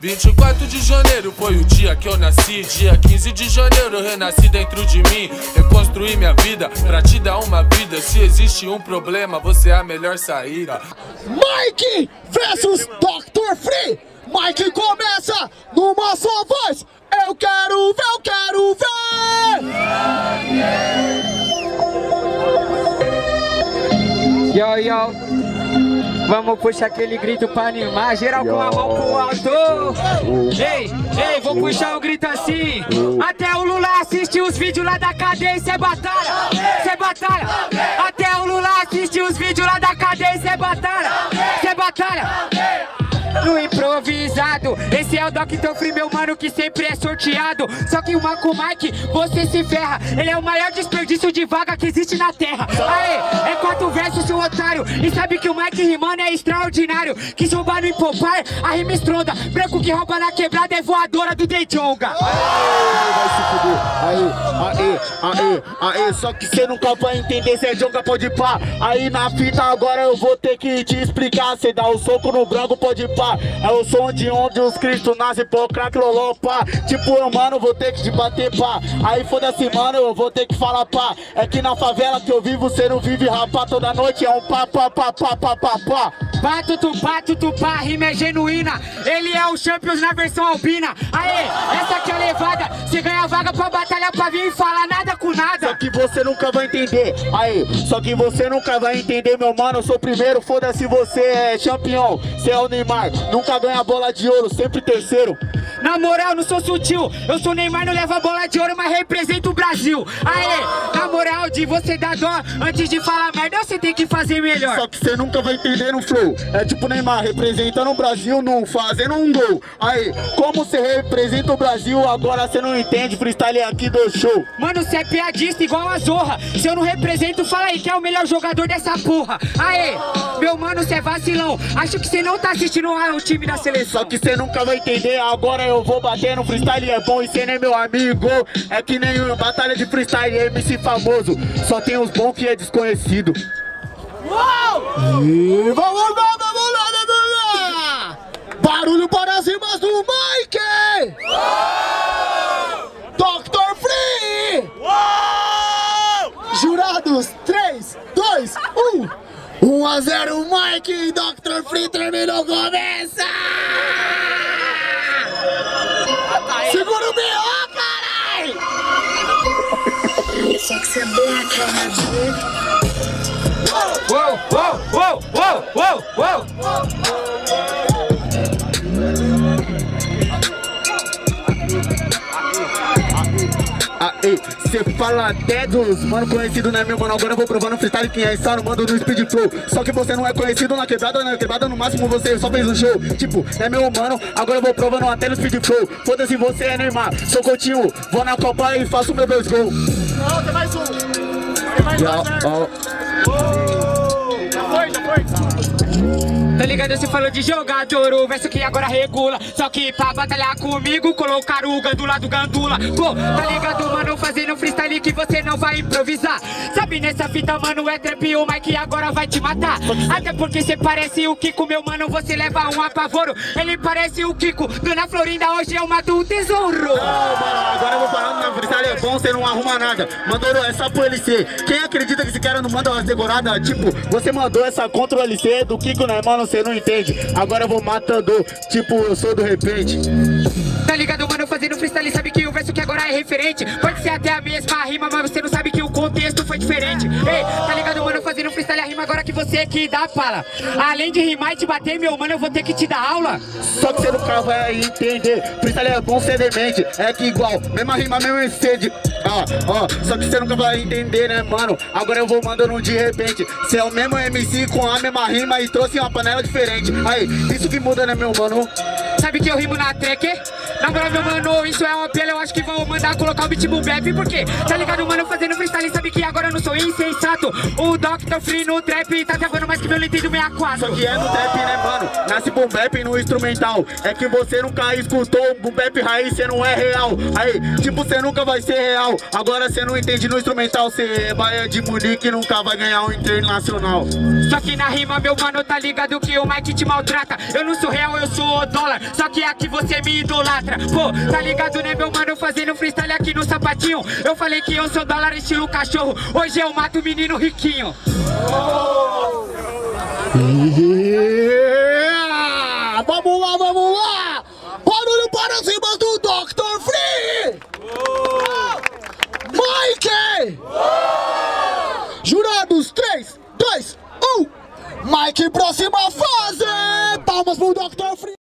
24 de janeiro foi o dia que eu nasci. Dia 15 de janeiro eu renasci dentro de mim. Reconstruí minha vida pra te dar uma vida. Se existe um problema, você é a melhor saída. Mike versus Dr. Free. Mike começa numa só voz. Eu quero ver, eu quero ver. Yo, yo. Vamos puxar aquele grito pra animar, geral com a mão pro alto. Ei, ei, vou puxar um grito assim. Até o Lula assiste os vídeos lá da cadeia e cê batalha, cê batalha. Até o Lula assiste os vídeos lá da cadeia e cê batalha, cê batalha. No improvisado, esse é o Dr. Free, meu mano, que sempre é sorteado. Só que uma com o Mike, você se ferra. Ele é o maior desperdício de vaga que existe na terra. Aê, é 4 versos, seu otário. E sabe que o Mike rimando é extraordinário. Que roubar no empopar, a rima estronda. Branco que rouba na quebrada é voadora do Dejonga. Vai se fuder. Aê. Só que cê nunca vai entender, cê é jonga, pode pá. Aí na fita agora eu vou ter que te explicar. Cê dá o soco no branco, pode pá. É o som de onde os cristos nascem, pô, crack, loló, pá. Tipo, eu, mano, vou ter que te bater, pá. Aí foda-se, mano, eu vou ter que falar, pá. É que na favela que eu vivo, cê não vive, rapá. Toda noite é um pá. Pá, rima é genuína. Ele é o Champions na versão albina. Aê, essa aqui é a levada. Cê ganha vaga pra batalhar pra vir e falar nada com nada. Só que você nunca vai entender. Aí, só que você nunca vai entender, meu mano. Eu sou primeiro, foda-se, você é campeão. Cê é o Neymar, nunca ganha bola de ouro, sempre terceiro. Na moral, não sou sutil. Eu sou Neymar, não levo a bola de ouro, mas represento o Brasil. Aê, na moral de você dar dó, antes de falar merda, você tem que fazer melhor. Só que você nunca vai entender no flow. É tipo Neymar representando o Brasil, não fazendo um gol. Aí, como você representa o Brasil, agora você não entende, freestyle aqui do show. Mano, você é piadista igual a Zorra. Se eu não represento, fala aí, que é o melhor jogador dessa porra. Aê, meu mano, você é vacilão. Acho que você não tá assistindo o time da seleção. Só que você nunca vai entender, agora eu vou bater no freestyle, é bom e cê nem meu amigo. É que nem batalha de freestyle, MC famoso. Só tem os bons que é desconhecido. Uou! E vamos lá! Barulho para as rimas do Mike! Uou! Dr. Free! Uou! Jurados, 3, 2, 1. 1-0 Mike, Dr. Free terminou, começa! Segura o B.O., carai! Uou! Aê, cê fala até dos mano conhecido, né, meu mano? Agora eu vou provando freestyle quem é insano, mando no speed flow. Só que você não é conhecido na quebrada no máximo você só fez um show. Tipo, né, meu mano? Agora eu vou provando até no speed flow. Foda-se, você é Neymar, sou Coutinho, vou na Copa e faço meu 2 gols. Não, tem mais um. Tem mais Já foi. Tá ligado? Você falou de jogador, o verso que agora regula. Só que pra batalhar comigo, colocaram o Gandula do Gandula. Pô, tá ligado, mano? Fazendo freestyle que você não vai improvisar. Sabe, nessa fita, mano, é trap e o Mike agora vai te matar. Até porque você parece o Kiko, meu mano, você leva um apavoro. Ele parece o Kiko, Dona Florinda, hoje eu mato um tesouro. Não, mano, agora eu vou falando na freestyle, é bom, você não arruma nada. Mandou é só pro LC. Quem acredita que esse cara não manda umas decoradas? Tipo, você mandou essa contra o LC do Kiko, né, mano? Você não entende. Agora eu vou matando, tipo, eu sou do repente. Tá ligado, mano, fazendo freestyle, sabe que o verso que agora é referente. Pode ser até a mesma rima, mas você não sabe que o contexto foi diferente. Ei, tá ligado, mano, fazendo freestyle, a rima agora que você que dá fala. Além de rimar e te bater, meu mano, eu vou ter que te dar aula. Só que você nunca vai entender. Freestyle é bom ser demente. É que igual, mesma rima, mesmo sede. Só que você nunca vai entender, né, mano? Agora eu vou mandando de repente. Você é o mesmo MC com a mesma rima e trouxe uma panela diferente. Aí, isso que muda, né, meu mano? Sabe que eu rimo na track? Na moral, meu mano, isso é um apelo. Eu acho que vou mandar colocar o beat boom bap. Porque, tá ligado, mano, fazendo freestyle. Sabe que agora eu não sou insensato. O Dr. Free no trap tá travando mais que meu Nintendo 64. Só que é no trap, né, mano? Nasce boom bap no instrumental. É que você nunca escutou boom bap raiz, você não é real. Aí, tipo, você nunca vai ser real. Agora você não entende no instrumental. Você vai de Munique e nunca vai ganhar um internacional. Só que na rima, meu mano, tá ligado que o Mike te maltrata. Eu não sou real, eu sou o dólar. só que aqui você me idolatra. Pô, tá ligado né meu mano, fazendo freestyle aqui no sapatinho. Eu falei que eu sou dólar estilo cachorro, hoje eu mato o menino riquinho. Yeah! Vamos lá, vamos lá! Barulho para cima do Dr. Free! Mike! Jurados, 3, 2, 1! Mike, próxima fase! Palmas pro Dr. Free!